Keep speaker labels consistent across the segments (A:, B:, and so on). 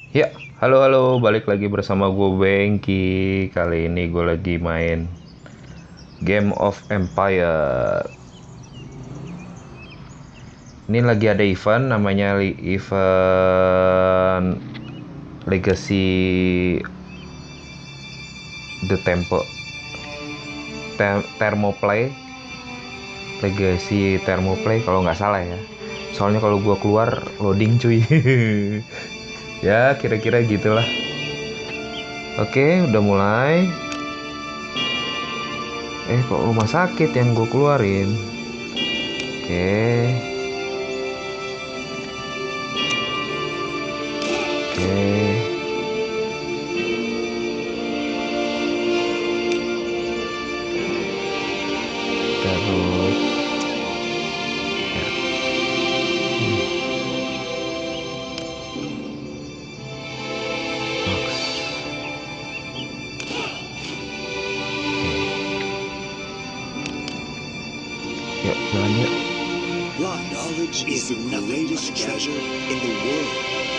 A: Ya, halo, balik lagi bersama gue Bengki. Kali ini gue lagi main Game of Empire. Ini lagi ada event, namanya event Legacy The Temple Thermoplay. Legacy Thermoplay kalau nggak salah ya. Soalnya kalau gue keluar loading cuy. Ya, kira-kira gitulah. Oke, udah mulai. Kok rumah sakit yang gue keluarin? Oke. Oke, terus ya, Max. Oke, yuk jalan yuk.
B: Knowledge is the greatest treasure in the world.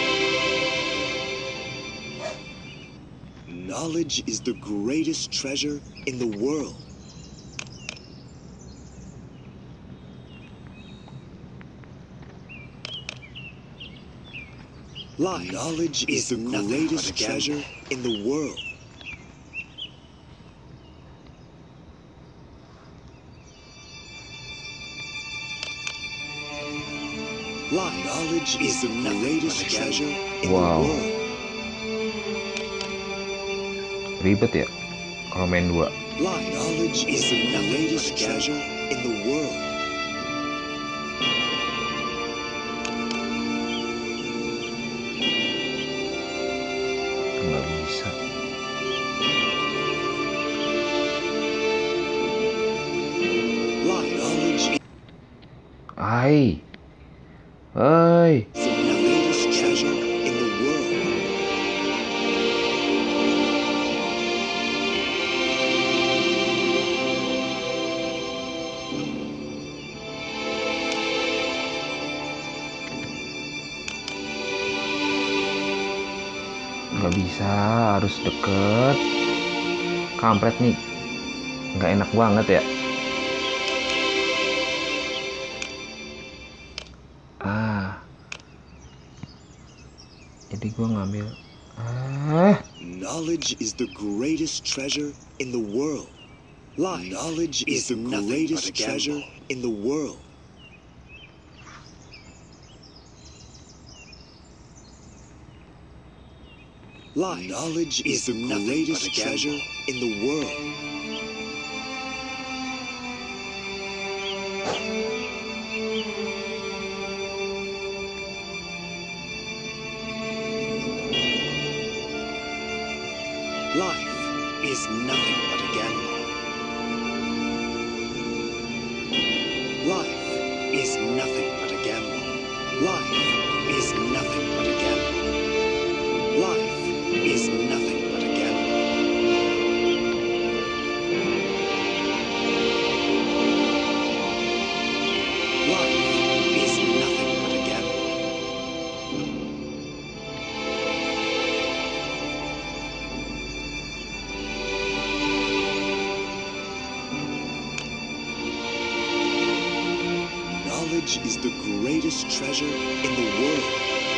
B: Knowledge is the greatest treasure in the world. Knowledge is the greatest treasure in the world. Knowledge is the greatest treasure in the
A: Wow,
B: world.
A: ribet ya kalau main dua.
B: Knowledge is the greatest treasure in the world.
A: Nggak bisa.
B: Knowledge
A: Hai, hai.
B: is the greatest treasure in the world.
A: Nggak bisa, harus deket. Kampret nih, nggak enak banget ya. Ah, jadi gue ngambil.
B: Knowledge is the greatest treasure in the world. Knowledge is the greatest treasure in the world. Knowledge is the greatest treasure in the world. Life is nothing but a gamble. Life is nothing but a gamble. Life is nothing but a gamble. Life is nothing but a gamble. Life is nothing but a gamble. Knowledge is the greatest treasure in the world.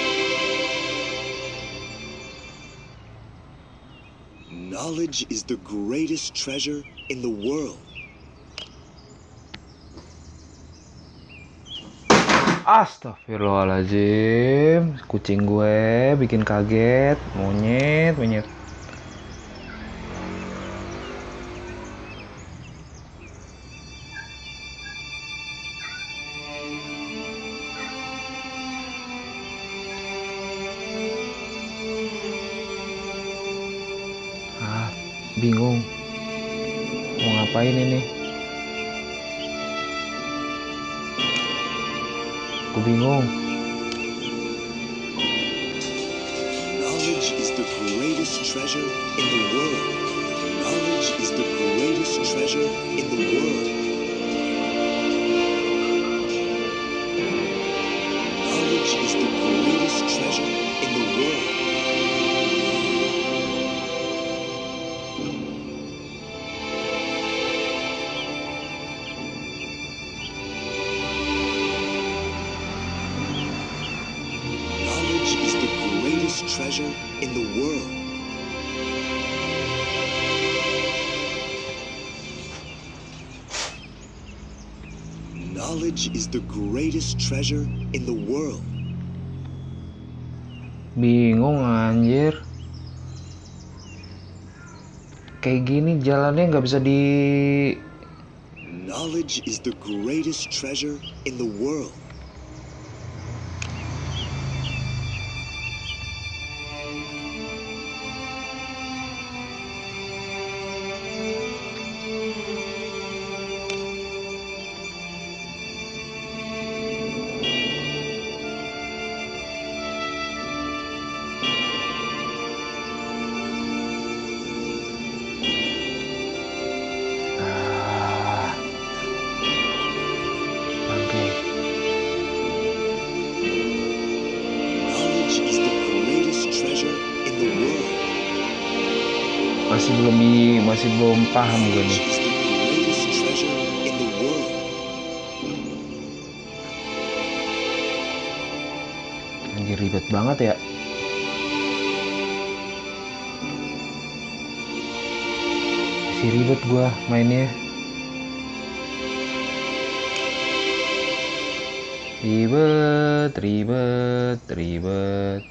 B: Knowledge is the greatest treasure in the world.
A: Astagfirullahaladzim, kucing gue bikin kaget, monyet, monyet. Bingung, mau ngapain ini? Aku bingung.
B: Knowledge is the greatest treasure in the world. Knowledge is the greatest treasure in the world. Knowledge is the greatest treasure in the world. treasure in the world. Knowledge is the greatest treasure in the world.
A: Bingung anjir. Kayak gini jalannya nggak bisa di...
B: Knowledge is the greatest treasure in the world.
A: Oke.
B: Knowledge is the greatest treasure in the world.
A: Masih belum paham gue
B: Knowledge
A: nih.
B: is the greatest treasure in the world.
A: Anjir ribet banget ya. Masih ribet gua mainnya. Ribet.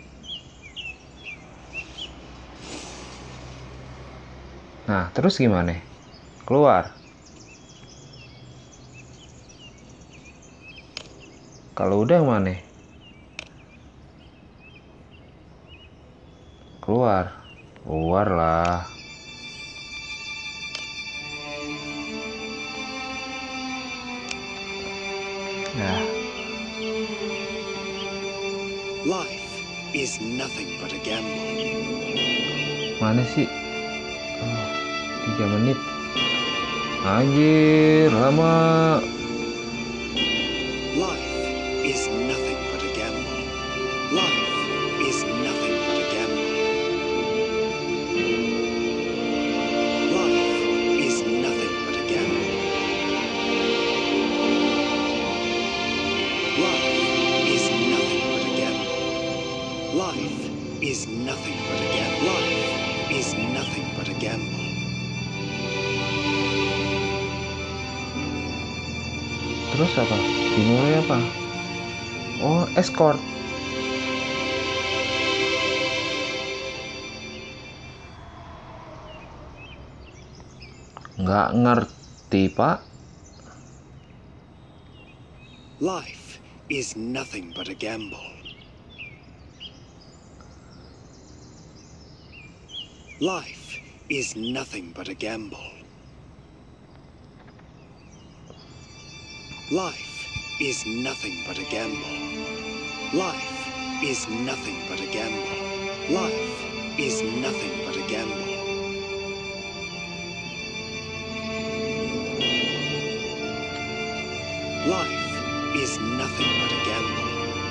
A: Nah, terus gimana? Keluar. Kalau udah mana? Keluar. Keluar lah. Nah,
B: Life is nothing but a gamble.
A: mana sih? 3 menit. Anjir, lama.
B: Life is nothing but a gamble. Life is nothing but a gamble. Life is nothing but a gamble. Life is nothing but a gamble. Life is nothing but a gamble. Life is nothing but a gamble.
A: Terus apa? Dimulai apa? Oh, escort. Nggak ngerti, Pak.
B: Life is nothing but a gamble. Life is nothing but a gamble. Life is nothing but a gamble. Life is nothing but a gamble. Life is nothing but a gamble. Life is nothing but a gamble.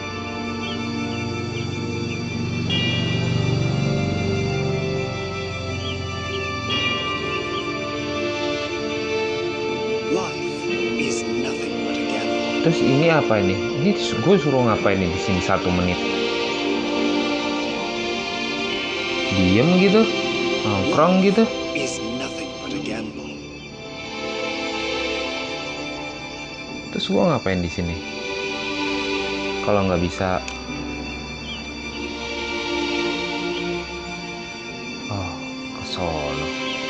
B: Life is nothing but a gamble.
A: Terus ini apa ini? Ini gue suruh ngapain nih di sini 1 menit? Diem gitu? Nongkrong gitu?
B: Is nothing but a gamble.
A: Terus gue ngapain di sini? Kalau nggak bisa, oh, ke sono.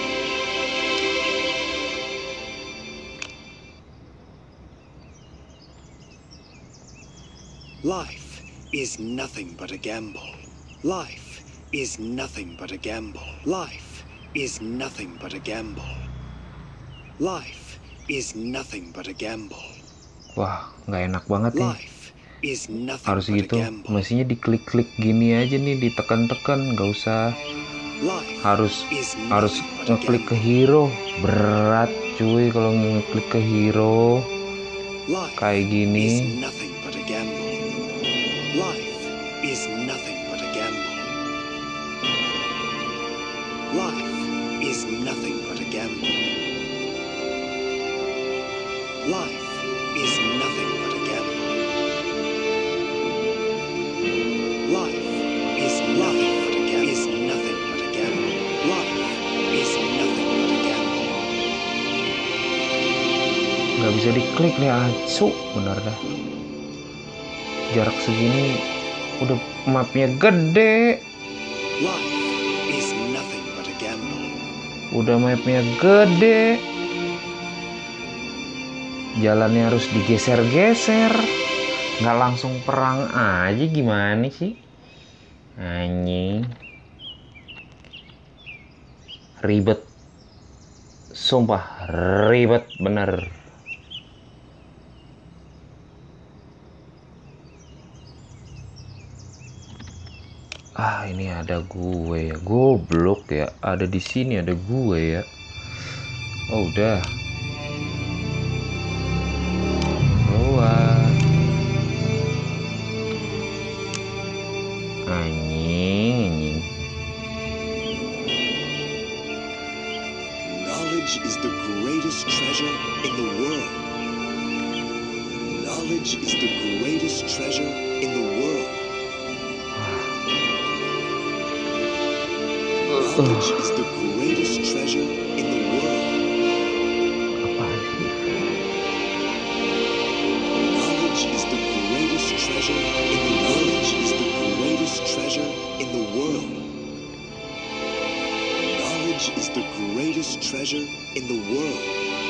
B: Life is nothing but a gamble. Life is nothing but a gamble. Life is nothing but a gamble. Life is nothing but a gamble.
A: Wah, nggak enak banget nih.
B: Life is nothing
A: Harus
B: but a
A: gitu.
B: gamble.
A: Mestinya diklik-klik gini aja nih, ditekan-tekan, nggak usah
B: Life
A: harus
B: is
A: harus
B: nothing but a
A: ngeklik ke
B: gamble.
A: hero. Berat cuy kalau ngeklik ke hero
B: Life
A: kayak
B: is
A: gini.
B: nothing but a gamble. Life is nothing but a gamble. Life is nothing but a gamble. Life is nothing but a gamble. Life is nothing
A: bisa diklik nih, acu bener dah. Jarak segini udah mapnya gede.
B: Life is nothing but a gamble.
A: Udah mapnya gede. Jalannya harus digeser-geser. Nggak langsung perang aja, gimana sih? Anjing. Ribet. Sumpah ribet bener. Ah, ini ada gue ya, goblok ya. Ada di sini ada gue ya. Oh udah. Keluar. Anjing.
B: Knowledge is the greatest treasure in the world. Knowledge is the greatest treasure in the world. Knowledge is the greatest treasure in the world.
A: Apaan sih?
B: Knowledge is the greatest treasure in the world. Knowledge is the greatest treasure in the world. Knowledge is the greatest treasure in the world.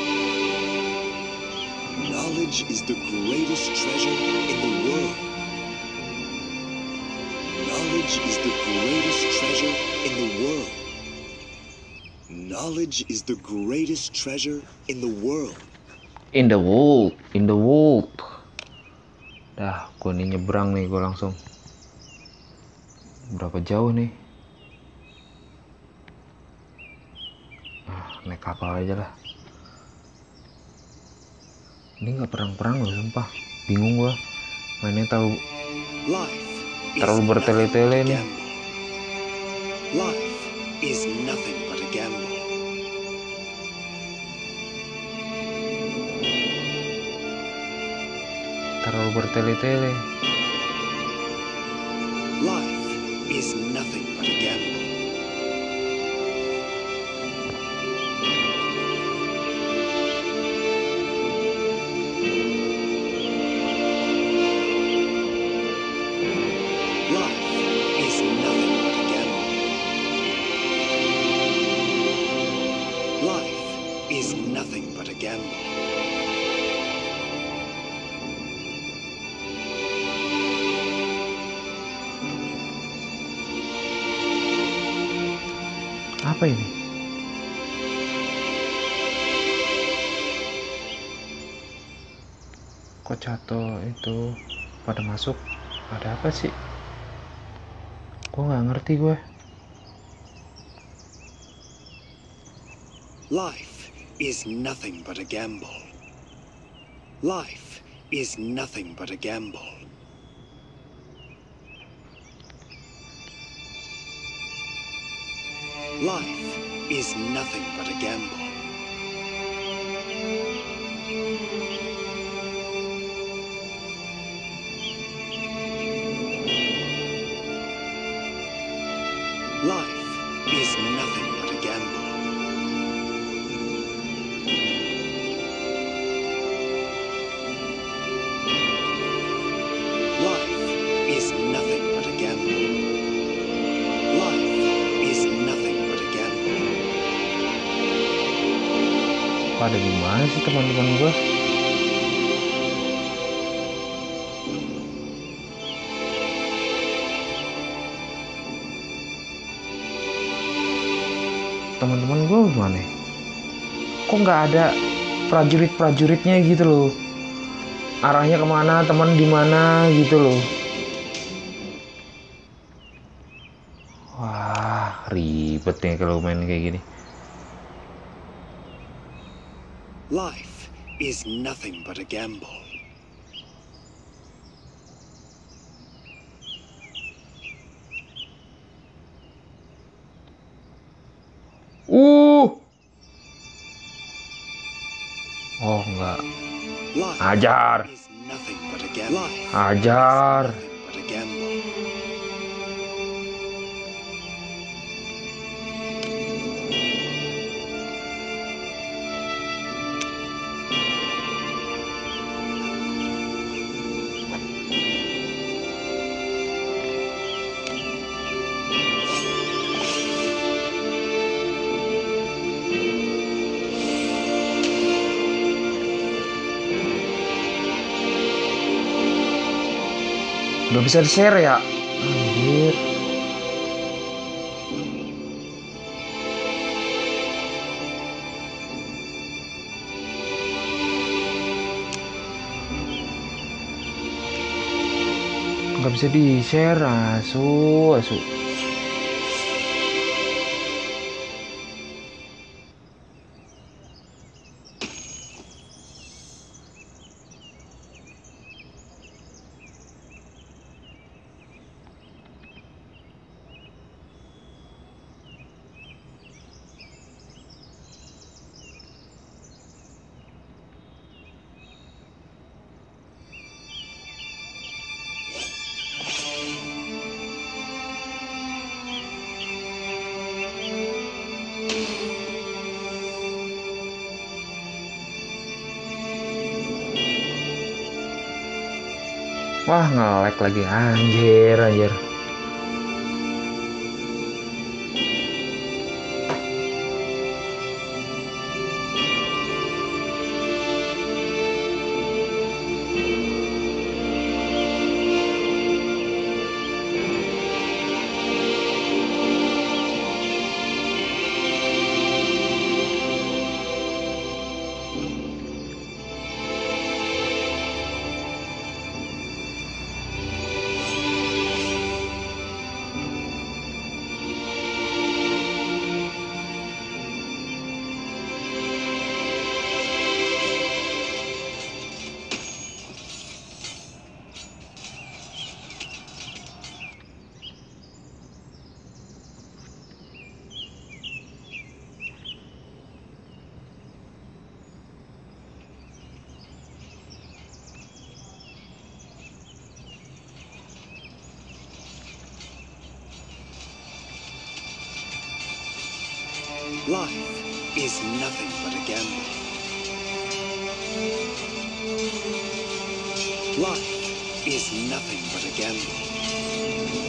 B: Knowledge is the greatest treasure in the world. Knowledge is the greatest treasure in the world. Knowledge is the greatest treasure in the world.
A: In the world, in the world. Dah, gue nih nyebrang nih, gue langsung. Berapa jauh nih? Naik kapal aja lah. Ini nggak perang-perang loh, sumpah. Bingung gue. Mainnya terlalu bertele-tele nih.
B: Life is nothing but a gamble.
A: Terlalu bertele-tele.
B: Life is nothing but a gamble. Nothing but a gamble.
A: Apa ini? Kok Cato itu pada masuk? Ada apa sih? Kok nggak ngerti gue?
B: Life is nothing but a gamble. Life is nothing but a gamble. Life is nothing but a gamble. Life is nothing but a gamble. Life is nothing but a gamble. Life is nothing but a gamble.
A: Pada gimana sih teman-teman gue? Teman-teman gue gimana? Kok nggak ada prajurit-prajuritnya gitu loh? Arahnya kemana, teman di mana gitu loh? Wah, ribet nih kalau main kayak gini.
B: Life is nothing but a gamble.
A: Oh enggak.
B: Life
A: Ajar.
B: is nothing but a gamble. Life
A: Ajar.
B: is nothing but a gamble.
A: Nggak bisa di-share ya? Anjir. Nggak bisa di-share, asu. Wah, nge-lag lagi, anjir.
B: Life is nothing but a gamble. Life is nothing but a gamble.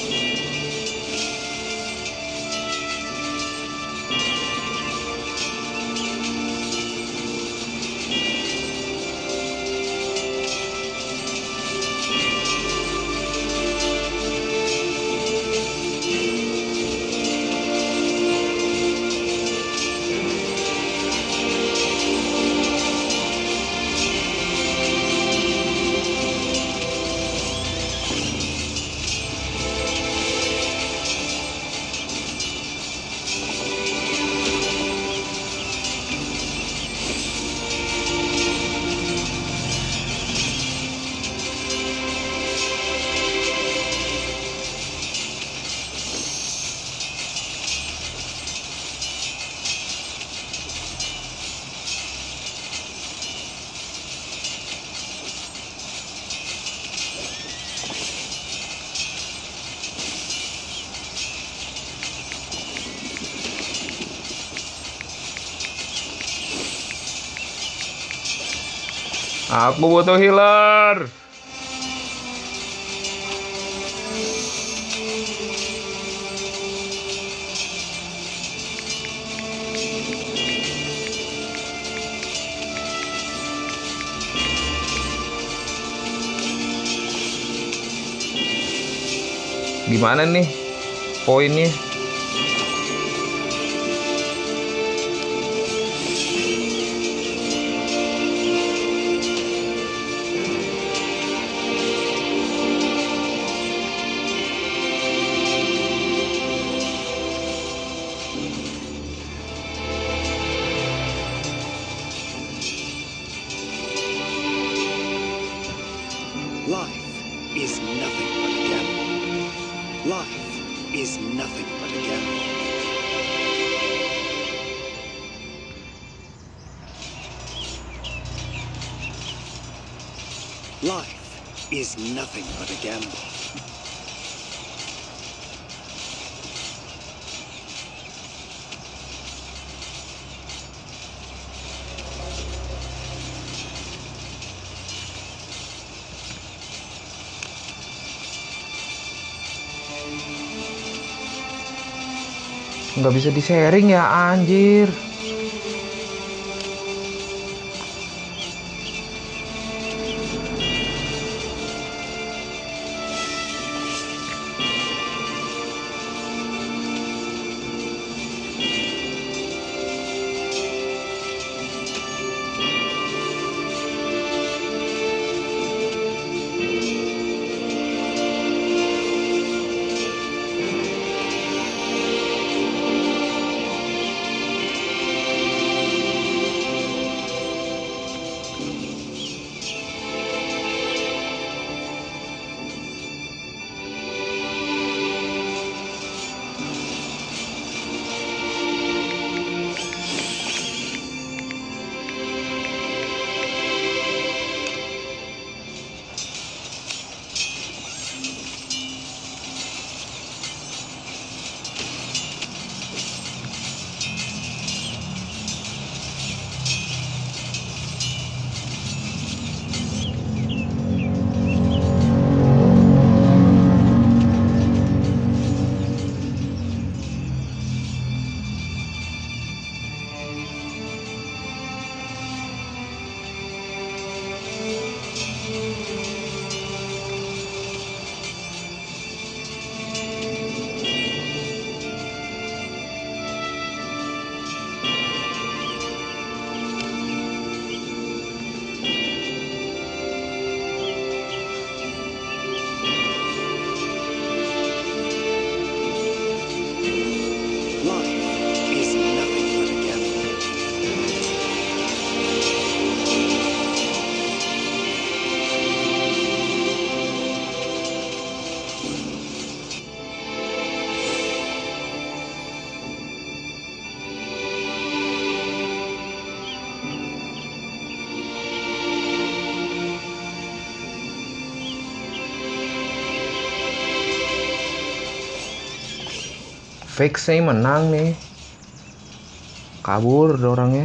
A: Aku butuh healer. Gimana nih poinnya?
B: Life is nothing but a gamble. Life is nothing but a gamble. Life is nothing but a gamble.
A: Nggak bisa di-sharing ya, anjir. Fake saya menang nih. Kabur ada orangnya.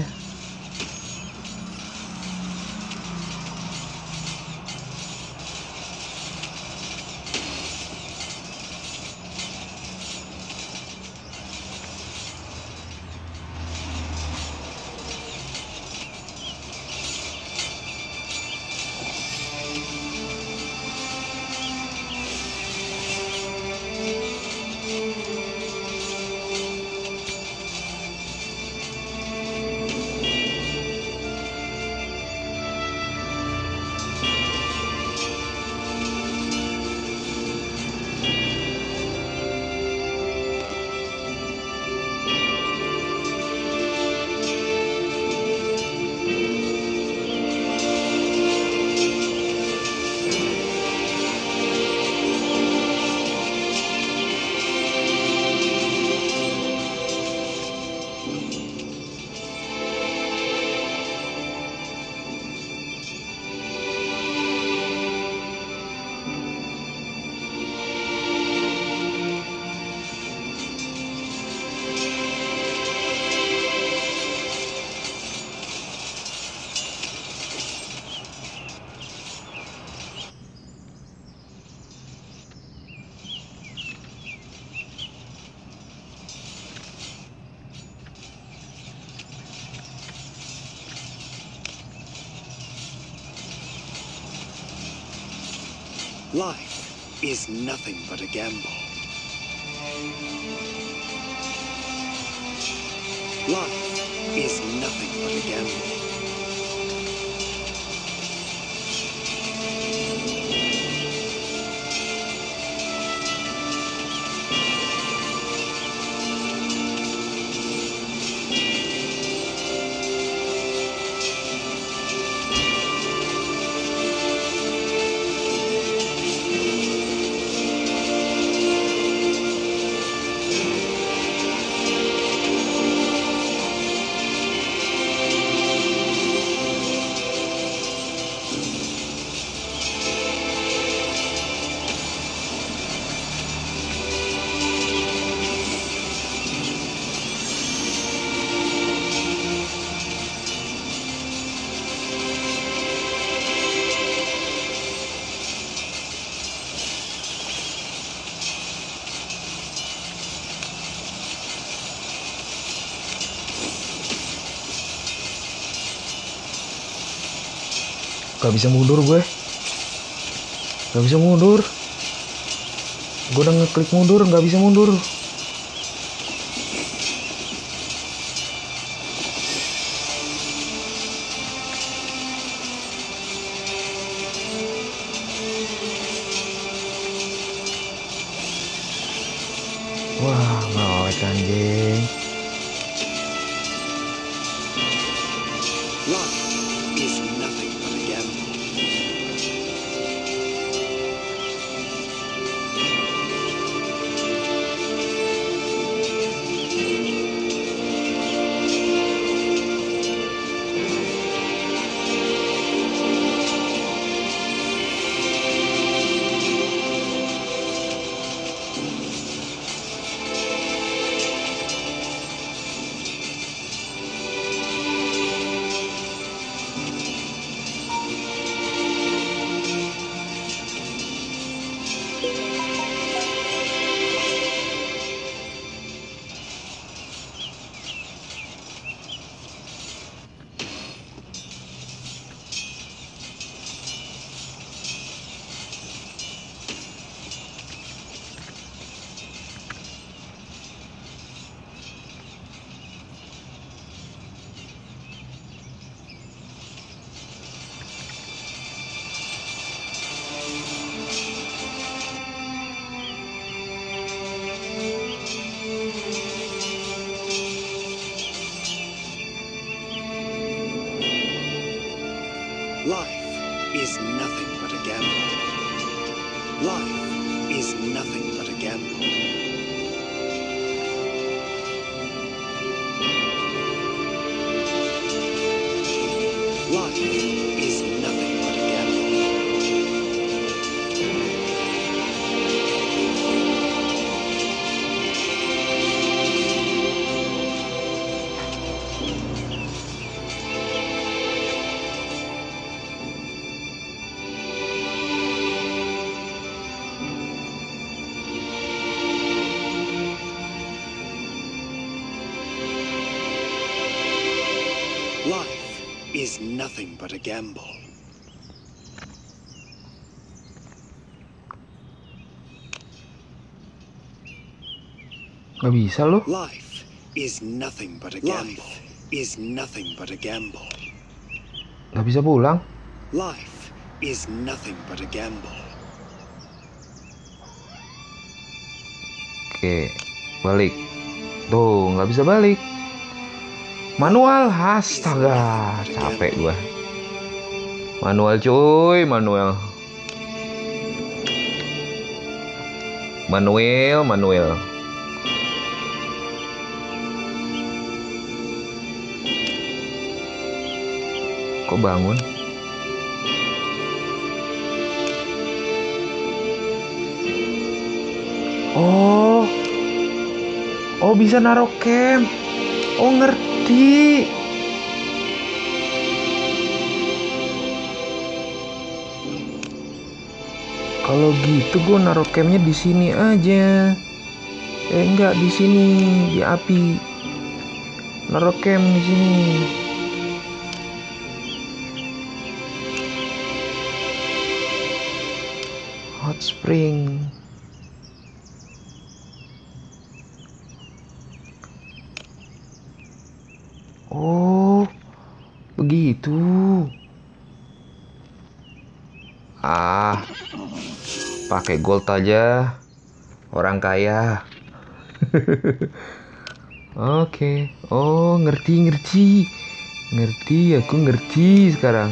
B: Life is nothing but a gamble. Life is nothing but a gamble.
A: Gak bisa mundur gue. Gak bisa mundur. Gue udah ngeklik mundur, gak bisa mundur. Wah, ngelek anjing.
B: Life is nothing but a gamble. Life is nothing but a gamble. Life is nothing but a gamble. Life is nothing but a gamble. is nothing but a gamble.
A: Nggak bisa loh.
B: Life is nothing but a gamble. Is nothing but a gamble.
A: Nggak bisa pulang.
B: Life is nothing but a gamble.
A: Oke, balik. Tuh, nggak bisa balik. Manual, astaga, capek gua. Manual cuy, manual. Manual. Kok bangun? Oh bisa naruh camp. Oh ngerti. Kalau gitu gue naruh campnya di sini aja. Enggak di sini, di api. Naruh camp di sini. Hot spring. Oh, begitu. Pakai gold aja. Orang kaya. Oke. Oh, ngerti. Ngerti, aku ngerti sekarang.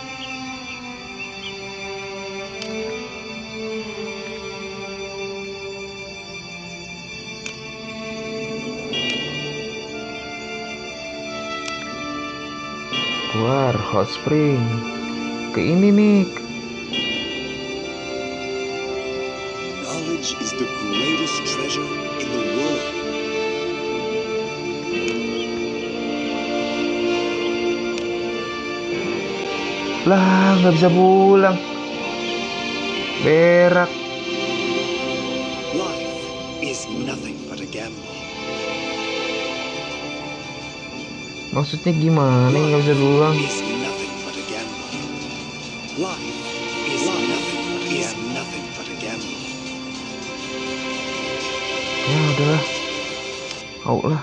A: Keluar hot spring. Ke ini nih.
B: Knowledge is the greatest treasure in the world.
A: Lah, nggak bisa pulang. Berak.
B: Life is nothing but a gamble.
A: Maksudnya gimana? Nggak bisa pulang.
B: Is nothing but a gamble. Life is nothing but a gamble.
A: Ya udahlah. Au lah.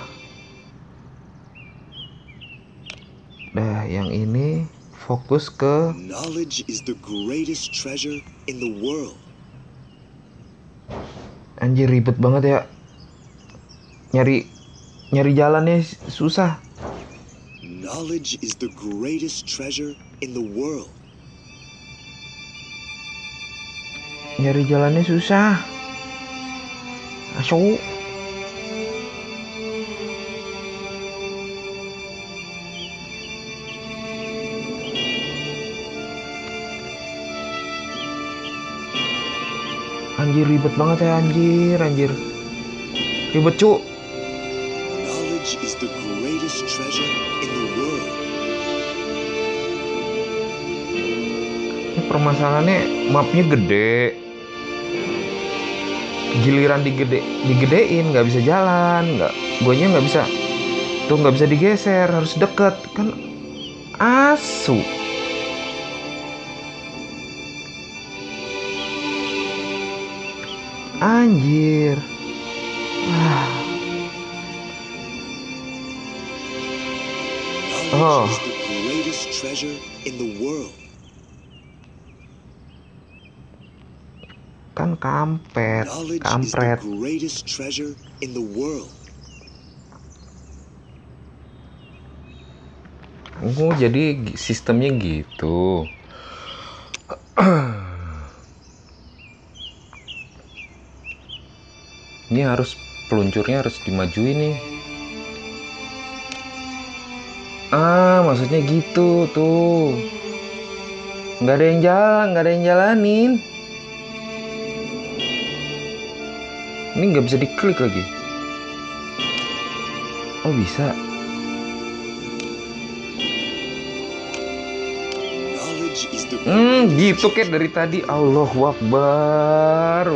A: Nah, yang ini fokus ke
B: Knowledge is the greatest treasure in the world.
A: anjir, ribet banget ya. Nyari jalannya susah.
B: Knowledge is the greatest treasure in the world.
A: Nyari jalannya susah. Asu. Anjir, ribet banget ya, anjir. Ribet, cu.
B: Knowledge is the greatest treasure in the world.
A: Ini permasalahannya mapnya gede. Giliran digedein nggak bisa jalan, guanya nggak bisa. Tuh nggak bisa digeser, harus deket kan. Asu. Anjir.
B: Knowledge is the greatest treasure in the world.
A: Kan kampret.
B: Knowledge is the greatest treasure in the world.
A: Oh, jadi sistemnya gitu. Ini harus peluncurnya harus dimajuin nih. Maksudnya gitu tuh. Nggak ada yang jalanin. Ini nggak bisa diklik lagi. Oh bisa. Gitu kayak dari tadi. Allahu Akbar.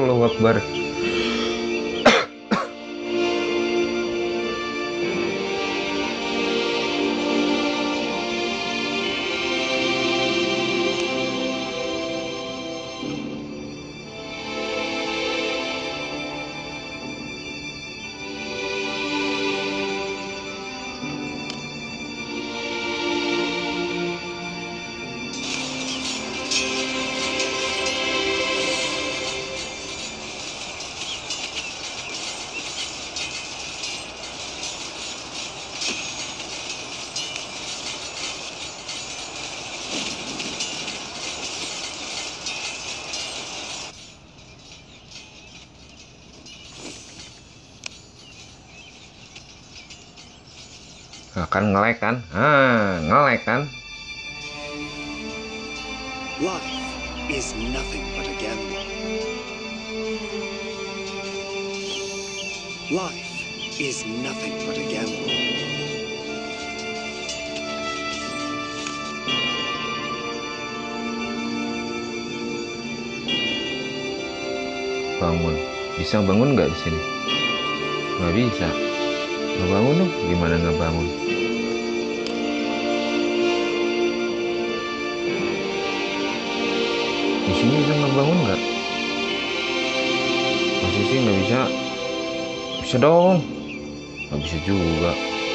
A: Nah, kan nge-lag kan? Nge-lag kan?
B: Life is nothing but a gamble. Life is nothing but a gamble.
A: Bangun. Bisa bangun nggak di sini? Nggak bisa. Nggak bangun dong. Gimana nggak bangun? Di sini bisa nggak bangun nggak? Masih sih nggak bisa. Bisa dong. Nggak bisa juga.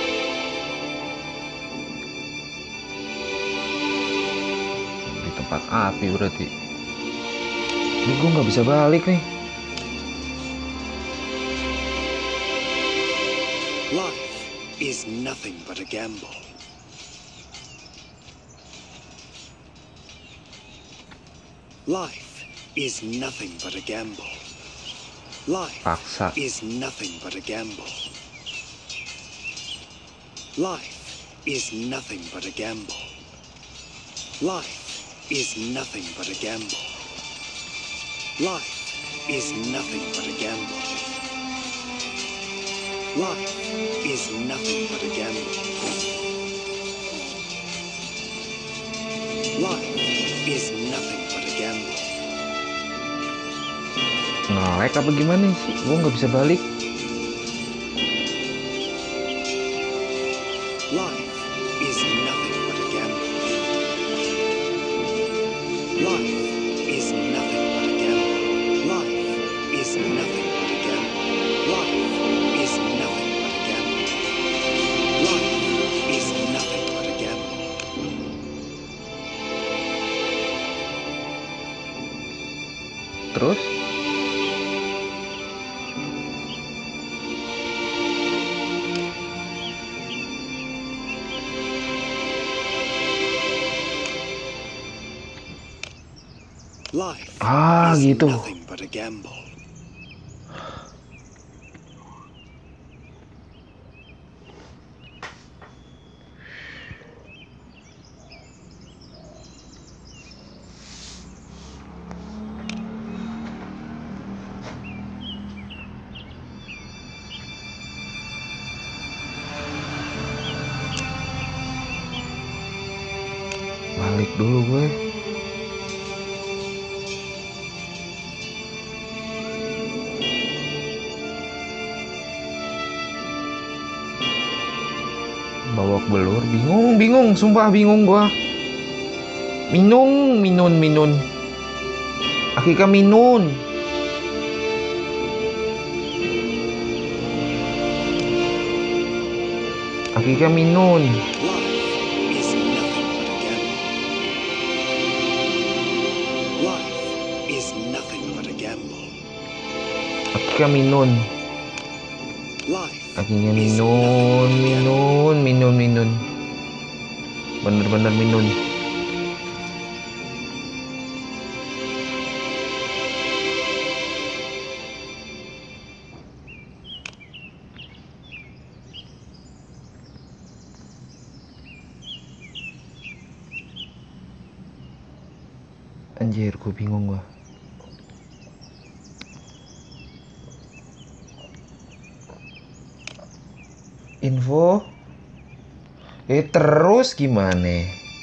A: Di tempat api berarti. Ini gue nggak bisa balik nih.
B: Life is nothing but a gamble. Life is nothing but a gamble. Life
A: Paksa.
B: is nothing but a gamble. Life is nothing but a gamble. Life is nothing but a gamble. Life is nothing but a gamble. Life is nothing but a gamble. Life is nothing but a gamble.
A: Nge-lag apa gimana sih? Gue nggak bisa balik.
B: Life is nothing but a gamble. Life is nothing but a gamble. Life is nothing but a gamble. Life is nothing but a gamble. Life is nothing but a gamble.
A: Terus?
B: Life is
A: Gitu.
B: nothing but a gamble.
A: Balik dulu gue. Babak belur, bingung, sumpah bingung gua. Minun. Akika minun. Akika minun.
B: Life is nothing but a gamble. Life is nothing but a gamble.
A: Akika minun.
B: Life
A: Akinya
B: is nothing but a gamble.
A: minun. Bener-bener minun. Anjir, gue bingung gua. Info. Terus gimana?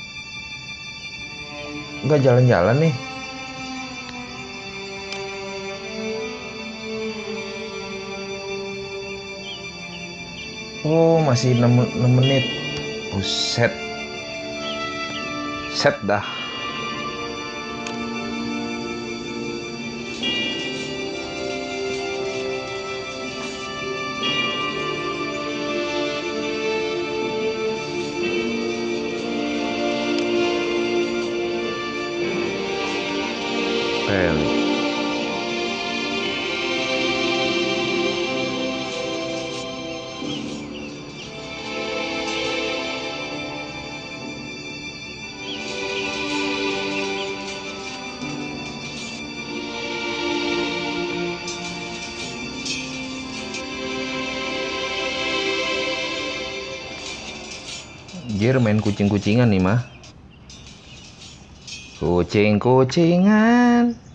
A: Nggak jalan-jalan nih. Oh, masih 6 menit. Buset. Set dah. Rally. Jir main kucing-kucingan nih mah. Kucing-kucingan.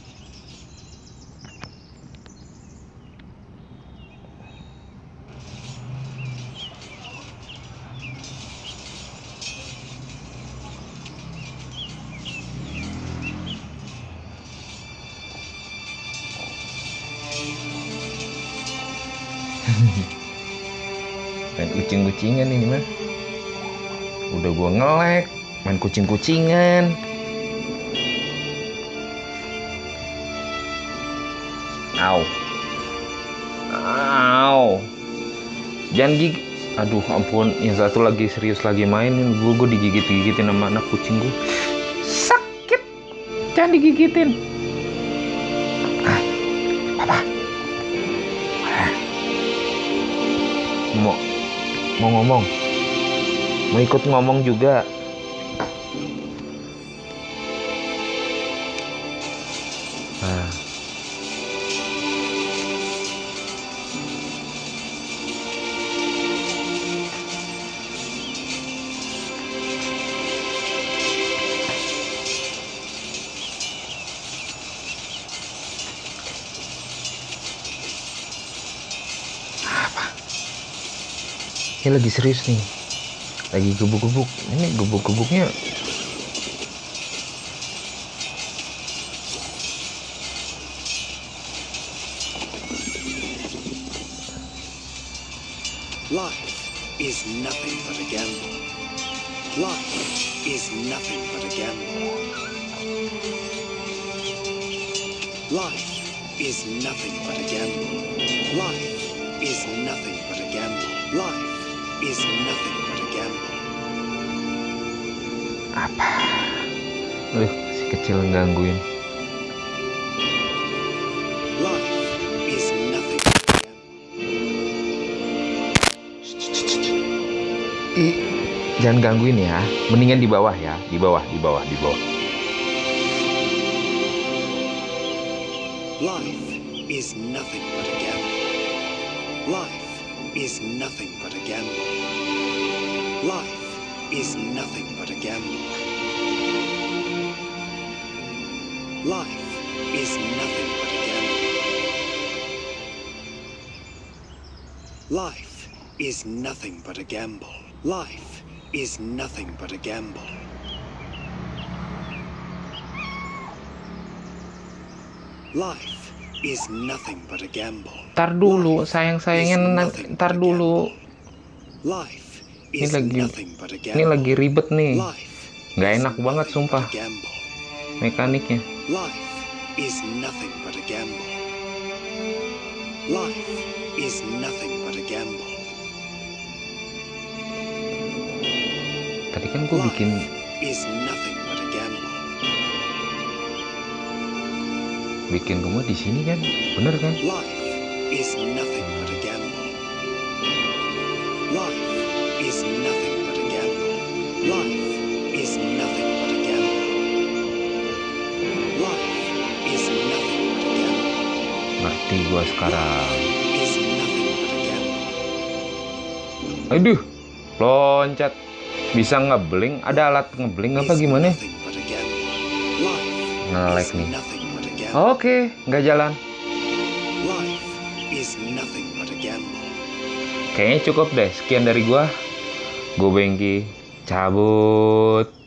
A: Main kucing-kucingan ini mah. Udah gua ngelek main kucing-kucingan. Au. Au. Jangan gigit. Aduh ampun, yang satu lagi serius lagi main, gue digigit-gigitin sama anak kucing gue. Sakit. Jangan digigitin. Papa. Mau ngomong. Mau ikut ngomong juga. Ini lagi serius nih, lagi gebuk-gebuk. Ini gebuk-gebuknya
B: Life is nothing but a gamble. Life is nothing but a gamble. Life is nothing but a gamble. Life is nothing but a gamble. Life is nothing but a gamble.
A: apa? Si kecil gangguin.
B: Life is nothing but a gamble.
A: Jangan gangguin ya. Mendingan di bawah ya, di bawah.
B: Life is nothing but a gamble. Life is nothing but a gamble. Life is nothing but a gamble. Life is nothing but a gamble. Life is nothing but a gamble. Life is nothing but a gamble. Life is nothing but a gamble.
A: Ntar dulu, sayang-sayangnya ntar dulu.
B: Life
A: Ini
B: is
A: lagi
B: nothing but a gamble.
A: Ini lagi ribet nih.
B: Life
A: Nggak
B: is
A: enak banget
B: nothing
A: sumpah
B: but a gamble.
A: mekaniknya.
B: Life is nothing but a gamble. Life is nothing but a gamble.
A: Tadi kan gue bikin
B: Is nothing but a gamble.
A: rumah di sini kan, bener kan?
B: Life is nothing but a gamble. Life is nothing but a gamble. Life is nothing but a gamble. Life is nothing but a gamble.
A: Ngerti gue sekarang.
B: Is nothing but a gamble.
A: Aduh, loncat. Bisa ngebling? Ada alat ngebling apa gimana?
B: Nothing but a gamble. Life
A: Ngelek
B: is
A: nih.
B: nothing but a gamble.
A: Oke, nggak jalan.
B: Life is nothing but a gamble.
A: Kayaknya cukup deh. Sekian dari gua. Gue Bengki. Cabut.